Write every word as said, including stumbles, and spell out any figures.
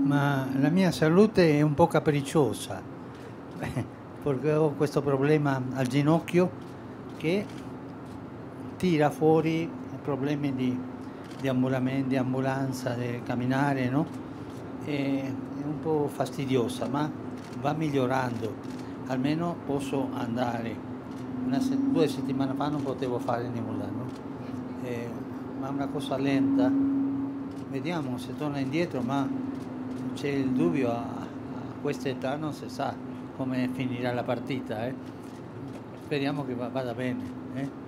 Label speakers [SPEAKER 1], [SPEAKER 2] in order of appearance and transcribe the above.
[SPEAKER 1] Ma la mia salute è un po' capricciosa, perché ho questo problema al ginocchio che tira fuori problemi di, di ambulamento, di ambulanza, di camminare, no? E è un po' fastidiosa, ma va migliorando. Almeno posso andare. Una se- due settimane fa non potevo fare nulla, no? Eh, ma è una cosa lenta. Vediamo se torna indietro, ma c'è il dubbio, a, a questa età non si sa come finirà la partita, eh. Speriamo che va- vada bene, eh.